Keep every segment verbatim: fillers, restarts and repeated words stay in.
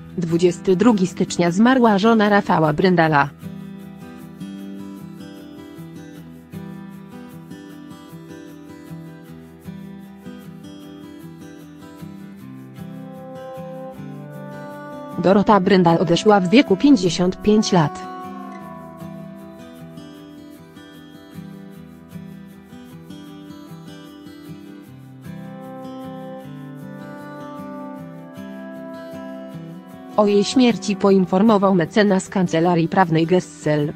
dwudziestego drugiego stycznia zmarła żona Rafała Bryndala. Dorota Bryndal odeszła w wieku pięćdziesięciu pięciu lat. O jej śmierci poinformował mecenas kancelarii prawnej Gessel.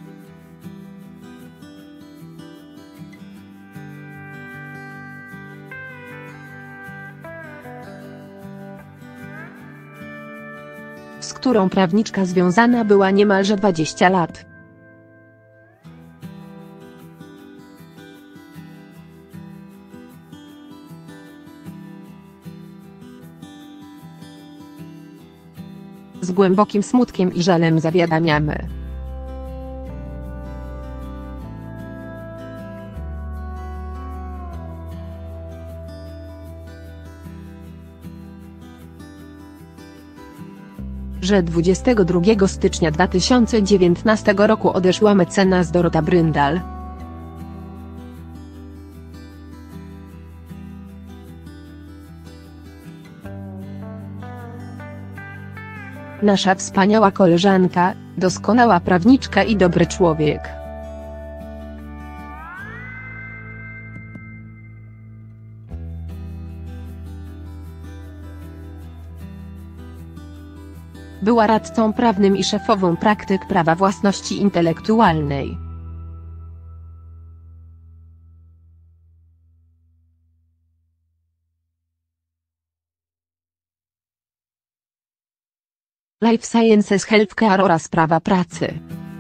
Z którą prawniczka związana była niemalże dwadzieścia lat. Z głębokim smutkiem i żalem zawiadamiamy, że dwudziestego drugiego stycznia dwa tysiące dziewiętnastego roku odeszła mecenas Dorota Bryndal. Nasza wspaniała koleżanka, doskonała prawniczka i dobry człowiek. Była radcą prawnym i szefową praktyk prawa własności intelektualnej. Life Sciences Healthcare oraz prawa pracy.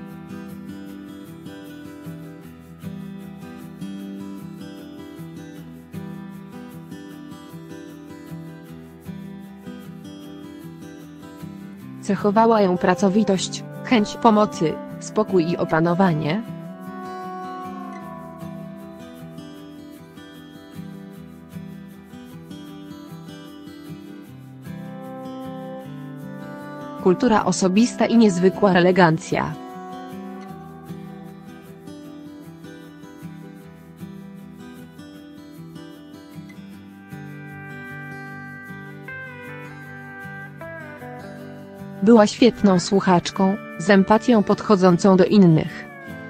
Cechowała ją pracowitość, chęć pomocy, spokój i opanowanie. Kultura osobista i niezwykła elegancja. Była świetną słuchaczką, z empatią podchodzącą do innych.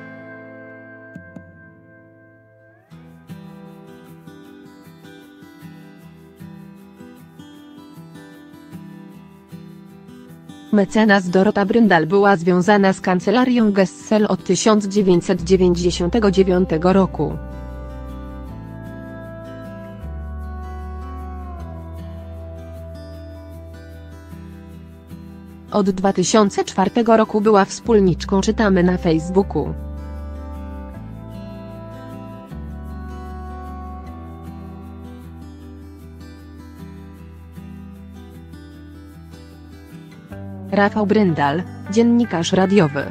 Mecenas Dorota Bryndal była związana z kancelarią Gessel od tysiąc dziewięćset dziewięćdziesiątego dziewiątego roku. Od dwa tysiące czwartego roku była wspólniczką, czytamy na Facebooku. Rafał Bryndal, dziennikarz radiowy.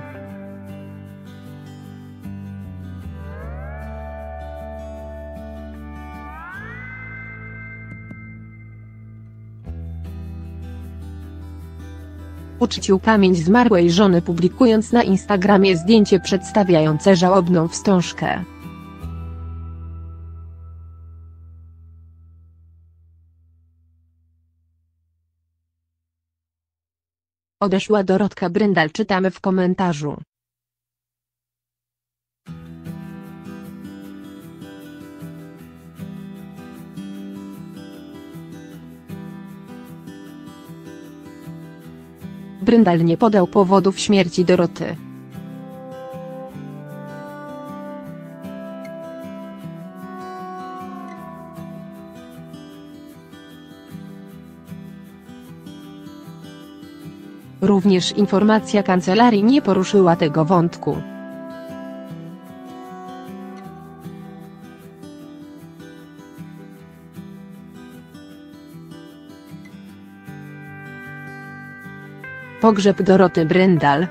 Uczcił pamięć zmarłej żony, publikując na Instagramie zdjęcie przedstawiające żałobną wstążkę. Odeszła Dorotka Bryndal, czytamy w komentarzu. Bryndal nie podał powodów śmierci Doroty. Również informacja kancelarii nie poruszyła tego wątku. Pogrzeb Doroty Bryndal.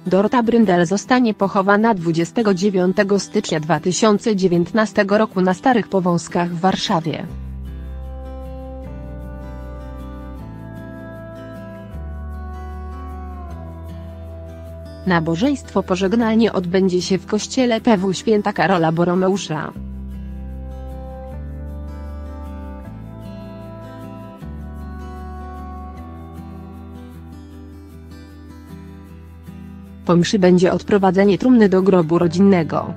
Dorota Bryndel zostanie pochowana dwudziestego dziewiątego stycznia dwa tysiące dziewiętnastego roku na Starych Powązkach w Warszawie. Nabożeństwo pożegnalne odbędzie się w kościele P W Święta Karola Boromeusza. Po mszy będzie odprowadzenie trumny do grobu rodzinnego.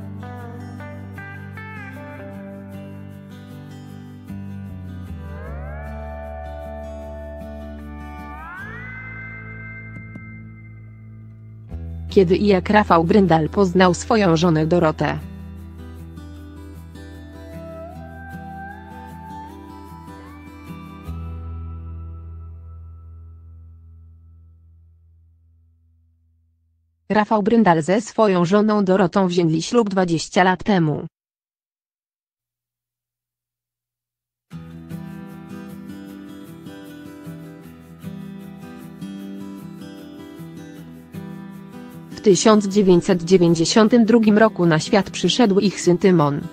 Kiedy i jak Rafał Bryndal poznał swoją żonę Dorotę? Rafał Bryndal ze swoją żoną Dorotą wzięli ślub dwadzieścia lat temu. W tysiąc dziewięćset dziewięćdziesiątym drugim roku na świat przyszedł ich syn Tymon.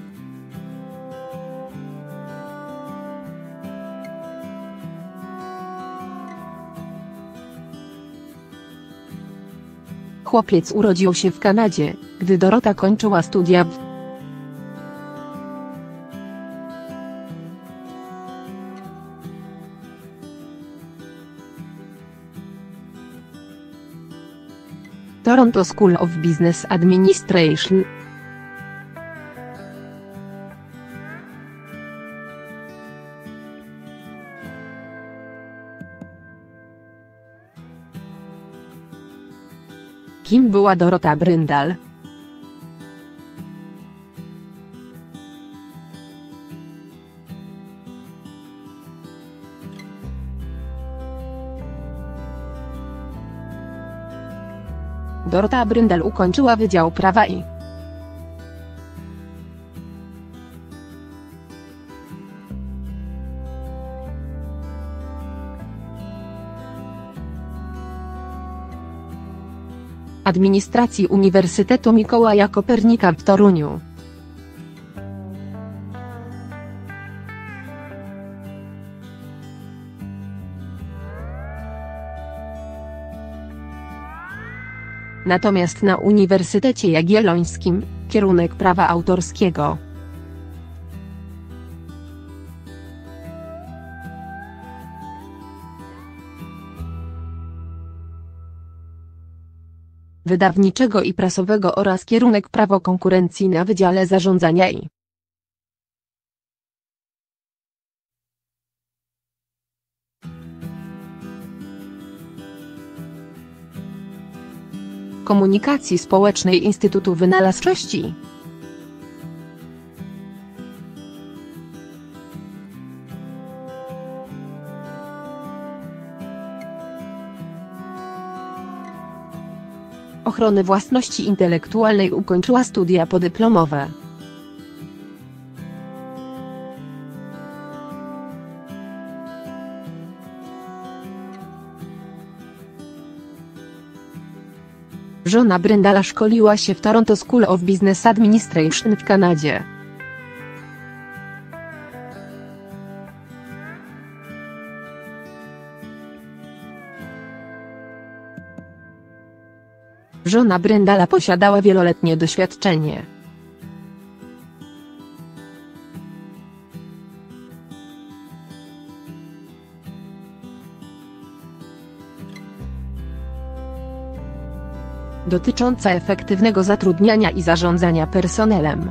Chłopiec urodził się w Kanadzie, gdy Dorota kończyła studia w Toronto School of Business Administration. Kim była Dorota Bryndal? Dorota Bryndal ukończyła Wydział Prawa i Administracji Uniwersytetu Mikołaja Kopernika w Toruniu. Natomiast na Uniwersytecie Jagiellońskim, kierunek prawa autorskiego. Wydawniczego i prasowego oraz kierunek prawo konkurencji na Wydziale Zarządzania i Komunikacji Społecznej Instytutu Wynalazczości. Ochrony Własności Intelektualnej ukończyła studia podyplomowe. Żona Bryndala szkoliła się w Toronto School of Business Administration w Kanadzie. Żona Bryndala posiadała wieloletnie doświadczenie. Dotycząca efektywnego zatrudniania i zarządzania personelem.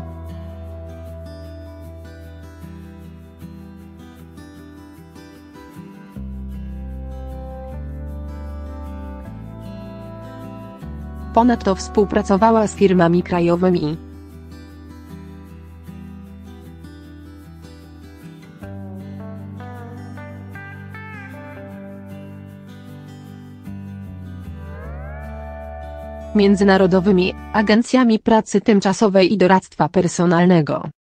Ponadto współpracowała z firmami krajowymi. Międzynarodowymi agencjami pracy tymczasowej i doradztwa personalnego.